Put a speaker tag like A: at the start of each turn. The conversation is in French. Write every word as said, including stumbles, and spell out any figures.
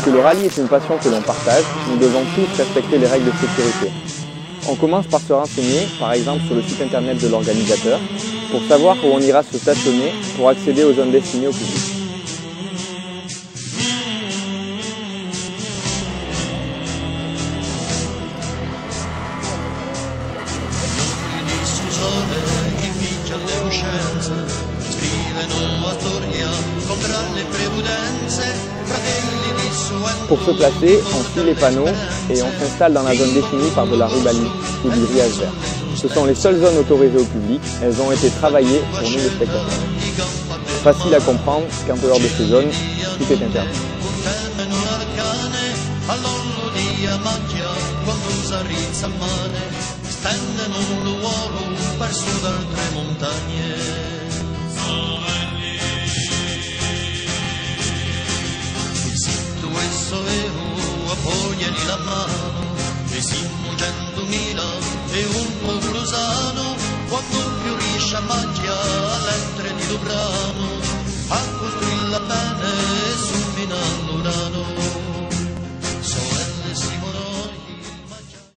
A: que le rallye est une passion que l'on partage, nous devons tous respecter les règles de sécurité. On commence par se renseigner, par exemple sur le site internet de l'organisateur, pour savoir où on ira se stationner pour accéder aux zones destinées au public. Pour se placer, on suit les panneaux et on s'installe dans la zone définie par de la rubaline ou du grillage vert. Ce sont les seules zones autorisées au public, elles ont été travaillées pour nous les spectateurs. Facile à comprendre qu'en dehors de ces zones, tout est interdit.
B: Appoggiali la mano e siamo centomila e un po' grosano quando fiorisce a magia all'entre di Dubrano.